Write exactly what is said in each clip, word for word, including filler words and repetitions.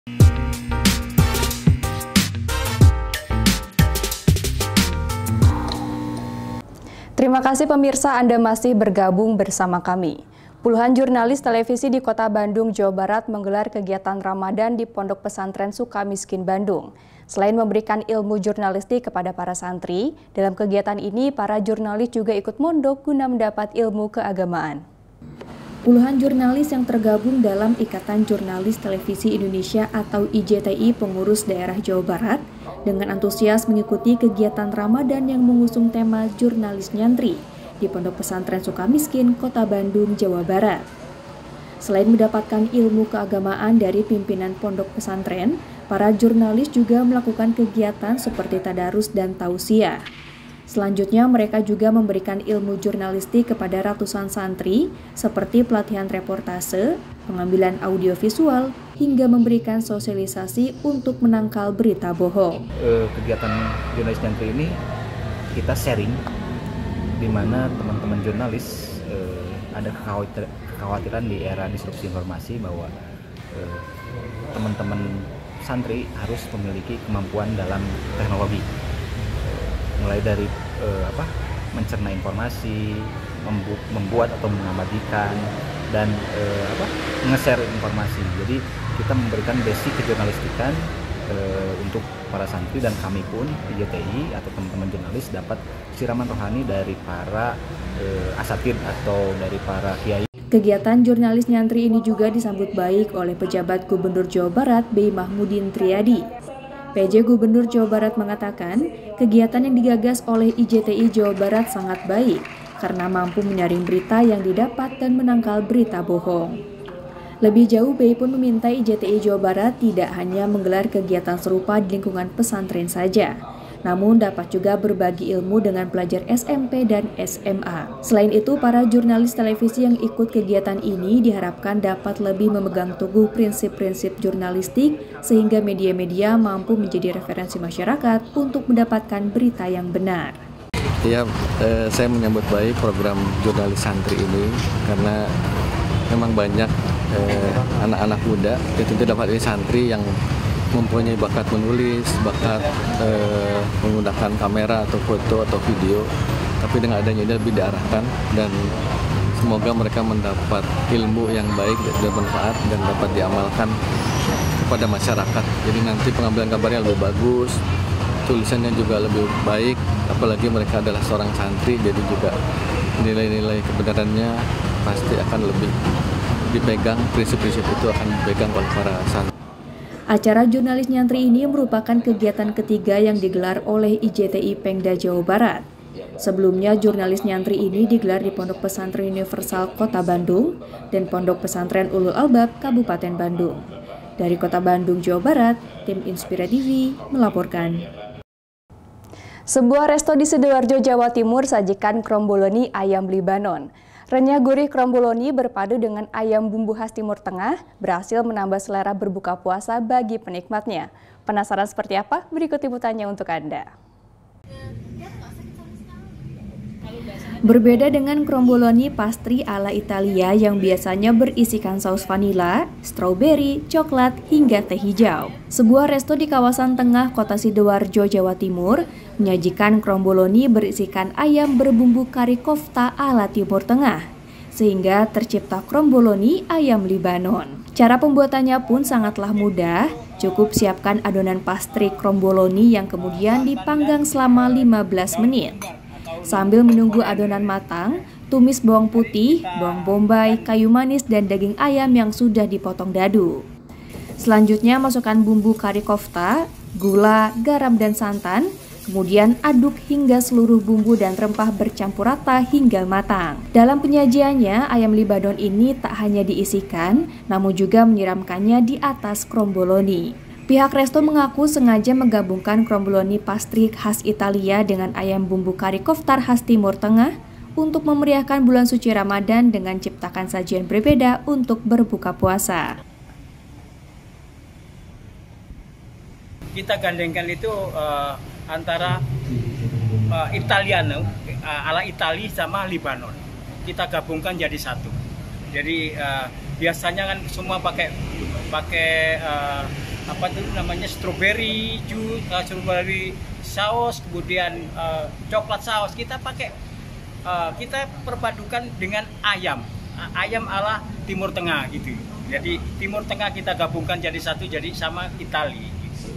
Terima kasih pemirsa, Anda masih bergabung bersama kami. Puluhan jurnalis televisi di Kota Bandung, Jawa Barat menggelar kegiatan Ramadan di Pondok Pesantren Sukamiskin, Bandung. Selain memberikan ilmu jurnalistik kepada para santri, dalam kegiatan ini para jurnalis juga ikut mondok guna mendapat ilmu keagamaan. Puluhan jurnalis yang tergabung dalam Ikatan Jurnalis Televisi Indonesia atau I J T I pengurus daerah Jawa Barat dengan antusias mengikuti kegiatan Ramadan yang mengusung tema Jurnalis Nyantri di Pondok Pesantren Sukamiskin, Kota Bandung, Jawa Barat. Selain mendapatkan ilmu keagamaan dari pimpinan pondok pesantren, para jurnalis juga melakukan kegiatan seperti tadarus dan tausiah. Selanjutnya, mereka juga memberikan ilmu jurnalistik kepada ratusan santri, seperti pelatihan reportase, pengambilan audiovisual, hingga memberikan sosialisasi untuk menangkal berita bohong. Uh, kegiatan jurnalis nyantri ini kita sharing, di mana teman-teman jurnalis uh, ada kekhawatiran, kekhawatiran di era disrupsi informasi bahwa uh, teman-teman santri harus memiliki kemampuan dalam teknologi. Mulai dari eh, apa, mencerna informasi, membu membuat atau mengabadikan, dan eh, apa, nge-share informasi. Jadi kita memberikan basic kejurnalistikan eh, untuk para santri, dan kami pun I J T I atau teman-teman jurnalis dapat siraman rohani dari para eh, asatid atau dari para kiai. Kegiatan jurnalis nyantri ini juga disambut baik oleh pejabat Gubernur Jawa Barat B. Mahmudin Triadi. P J Gubernur Jawa Barat mengatakan, kegiatan yang digagas oleh I J T I Jawa Barat sangat baik karena mampu menyaring berita yang didapat dan menangkal berita bohong. Lebih jauh, B I pun meminta I J T I Jawa Barat tidak hanya menggelar kegiatan serupa di lingkungan pesantren saja, namun dapat juga berbagi ilmu dengan pelajar S M P dan S M A. Selain itu, para jurnalis televisi yang ikut kegiatan ini diharapkan dapat lebih memegang teguh prinsip-prinsip jurnalistik sehingga media-media mampu menjadi referensi masyarakat untuk mendapatkan berita yang benar. Ya, eh, saya menyambut baik program jurnalis santri ini karena memang banyak eh, anak-anak muda, itu dapat dari santri yang mempunyai bakat menulis, bakat eh, menggunakan kamera atau foto atau video, tapi dengan adanya ini lebih diarahkan, dan semoga mereka mendapat ilmu yang baik dan bermanfaat dan dapat diamalkan kepada masyarakat. Jadi nanti pengambilan gambarnya lebih bagus, tulisannya juga lebih baik, apalagi mereka adalah seorang santri, jadi juga nilai-nilai kebenarannya pasti akan lebih dipegang, prinsip-prinsip itu akan dipegang oleh para santri. Acara jurnalis nyantri ini merupakan kegiatan ketiga yang digelar oleh I J T I Pengda Jawa Barat. Sebelumnya, jurnalis nyantri ini digelar di Pondok Pesantren Universal Kota Bandung dan Pondok Pesantren Ulul Albab Kabupaten Bandung. Dari Kota Bandung, Jawa Barat, tim Inspira T V melaporkan. Sebuah resto di Sidoarjo, Jawa Timur sajikan kromboloni ayam Libanon. Renyah gurih kromboloni berpadu dengan ayam bumbu khas Timur Tengah berhasil menambah selera berbuka puasa bagi penikmatnya. Penasaran seperti apa? Berikut liputannya untuk Anda. Berbeda dengan kromboloni pastry ala Italia yang biasanya berisikan saus vanila, stroberi, coklat, hingga teh hijau. Sebuah resto di kawasan tengah Kota Sidoarjo, Jawa Timur menyajikan kromboloni berisikan ayam berbumbu kari kofta ala Timur Tengah, sehingga tercipta kromboloni ayam Libanon. Cara pembuatannya pun sangatlah mudah, cukup siapkan adonan pastry kromboloni yang kemudian dipanggang selama lima belas menit. Sambil menunggu adonan matang, tumis bawang putih, bawang bombay, kayu manis, dan daging ayam yang sudah dipotong dadu. Selanjutnya masukkan bumbu kari kofta, gula, garam, dan santan, kemudian aduk hingga seluruh bumbu dan rempah bercampur rata hingga matang. Dalam penyajiannya, ayam Libanon ini tak hanya diisikan, namun juga menyiramkannya di atas kromboloni. Pihak resto mengaku sengaja menggabungkan kromboloni pastry khas Italia dengan ayam bumbu kari koftar khas Timur Tengah untuk memeriahkan bulan suci Ramadan dengan ciptakan sajian berbeda untuk berbuka puasa. Kita gandengkan itu uh, antara uh, Italiano, uh, ala Itali sama Libanon. Kita gabungkan jadi satu. Jadi uh, biasanya kan semua pakai pakai uh, apa itu namanya strawberry juice, uh, strawberry saus, kemudian uh, coklat saus. Kita pakai uh, kita perpadukan dengan ayam, uh, ayam ala Timur Tengah gitu. Jadi Timur Tengah kita gabungkan jadi satu, jadi sama Itali.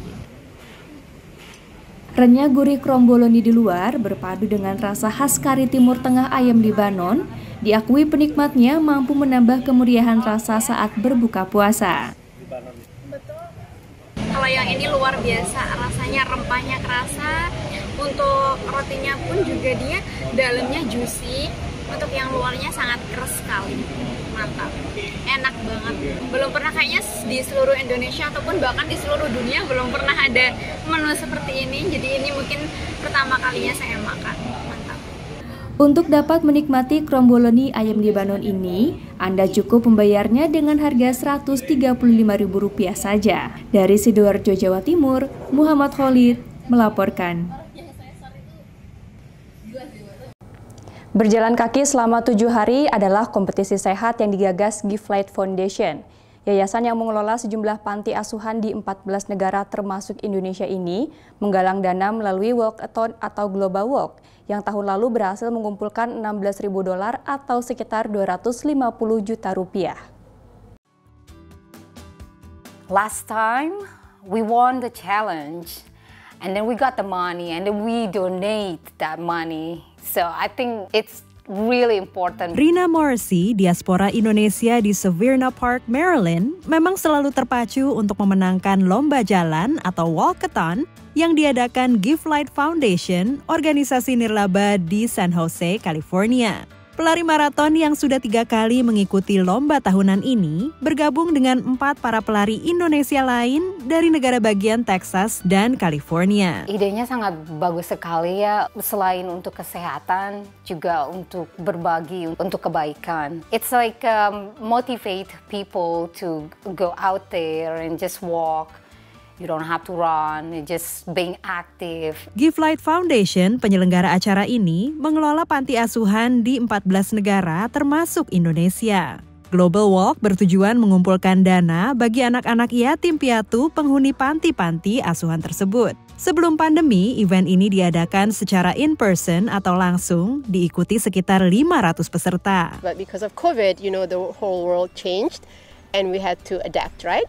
Renyah gurih kromboloni di luar berpadu dengan rasa khas kari Timur Tengah ayam Libanon, diakui penikmatnya mampu menambah kemeriahan rasa saat berbuka puasa. Betul. Kalau yang ini luar biasa, rasanya rempahnya kerasa. Untuk rotinya pun juga dia dalamnya juicy. Untuk yang luarnya sangat keras sekali. Mantap. Enak banget. Belum pernah kayaknya di seluruh Indonesia ataupun bahkan di seluruh dunia belum pernah ada menu seperti ini. Jadi ini mungkin pertama kalinya saya makan. Mantap. Untuk dapat menikmati kromboloni ayam Libanon ini, Anda cukup membayarnya dengan harga seratus tiga puluh lima ribu rupiah saja. Dari Sidoarjo, Jawa Timur, Muhammad Khalid melaporkan. Berjalan kaki selama tujuh hari adalah kompetisi sehat yang digagas Givelight Foundation. Yayasan yang mengelola sejumlah panti asuhan di empat belas negara termasuk Indonesia ini menggalang dana melalui Walkathon atau Global Walk yang tahun lalu berhasil mengumpulkan enam belas ribu dolar atau sekitar dua ratus lima puluh juta rupiah. Last time we won the challenge and then we got the money and then we donate that money. So I think it's really important. Rina Morrissey, diaspora Indonesia di Severna Park, Maryland, memang selalu terpacu untuk memenangkan lomba jalan atau walkathon yang diadakan Givelight Foundation, organisasi nirlaba di San Jose, California. Pelari maraton yang sudah tiga kali mengikuti lomba tahunan ini bergabung dengan empat para pelari Indonesia lain dari negara bagian Texas dan California. Idenya sangat bagus sekali ya, selain untuk kesehatan juga untuk berbagi, untuk kebaikan. It's like um, motivate people to go out there and just walk. You don't have to run, just being active. Givelight Foundation, penyelenggara acara ini, mengelola panti asuhan di empat belas negara termasuk Indonesia. Global Walk bertujuan mengumpulkan dana bagi anak-anak yatim piatu penghuni panti-panti asuhan tersebut. Sebelum pandemi, event ini diadakan secara in-person atau langsung, diikuti sekitar lima ratus peserta. But because of COVID, you know, the whole world changed and we had to adapt, right?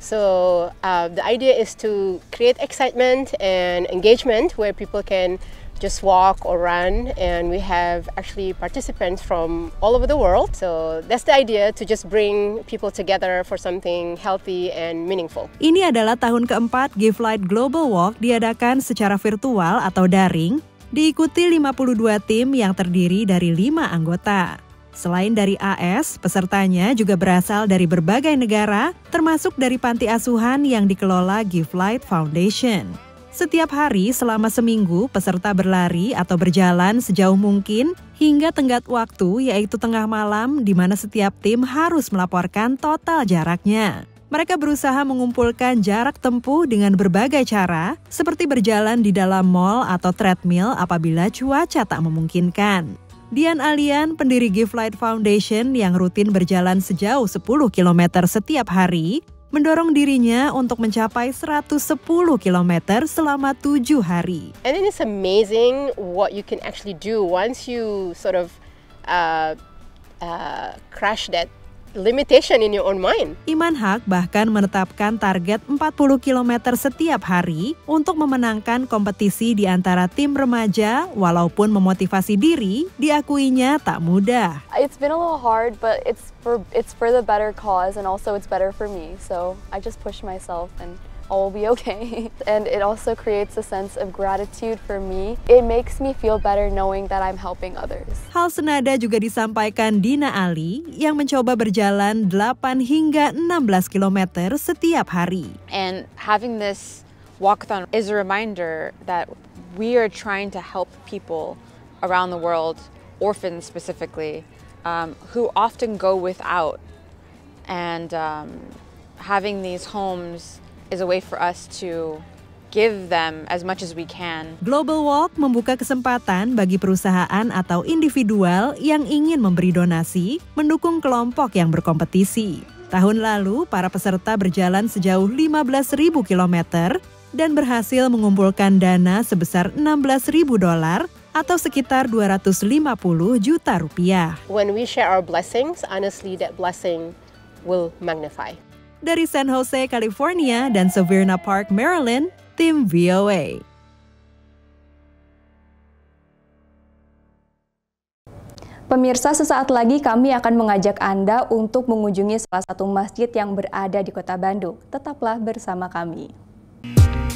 So uh, the idea is to create excitement and engagement where people can just walk or run, and we have actually participants from all over the world. So that's the idea, to just bring people together for something healthy and meaningful. Ini adalah tahun keempat Givelight Global Walk diadakan secara virtual atau daring, diikuti lima puluh dua tim yang terdiri dari lima anggota. Selain dari A S, pesertanya juga berasal dari berbagai negara, termasuk dari panti asuhan yang dikelola Givelight Foundation. Setiap hari selama seminggu, peserta berlari atau berjalan sejauh mungkin hingga tenggat waktu, yaitu tengah malam, di mana setiap tim harus melaporkan total jaraknya. Mereka berusaha mengumpulkan jarak tempuh dengan berbagai cara, seperti berjalan di dalam mall atau treadmill apabila cuaca tak memungkinkan. Dian Alian, pendiri Givelight Foundation yang rutin berjalan sejauh sepuluh kilometer setiap hari, mendorong dirinya untuk mencapai seratus sepuluh kilometer selama tujuh hari. And then it's amazing what you can actually do once you sort of uh, uh, crash that limitation in your own mind. Iman Haq bahkan menetapkan target empat puluh kilometer setiap hari untuk memenangkan kompetisi di antara tim remaja, walaupun memotivasi diri diakuinya tak mudah. It's been a little hard, but it's for it's for the better cause, and also it's better for me. So I just push myself and all will be okay. And it also creates a sense of gratitude for me. It makes me feel better knowing that I'm helping others. Hal senada juga disampaikan Dina Ali yang mencoba berjalan delapan hingga enam belas kilometer setiap hari. And having this walkathon is a reminder that we are trying to help people around the world, orphans specifically, um, who often go without. And um, having these homes is a way for us to give them as much as we can. Global Walk membuka kesempatan bagi perusahaan atau individual yang ingin memberi donasi, mendukung kelompok yang berkompetisi. Tahun lalu, para peserta berjalan sejauh lima belas ribu kilometer dan berhasil mengumpulkan dana sebesar enam belas ribu dolar atau sekitar dua ratus lima puluh juta rupiah. When we share our blessings, honestly, that blessing will magnify. Dari San Jose, California dan Severna Park, Maryland, tim V O A. Pemirsa, sesaat lagi kami akan mengajak Anda untuk mengunjungi salah satu masjid yang berada di Kota Bandung. Tetaplah bersama kami.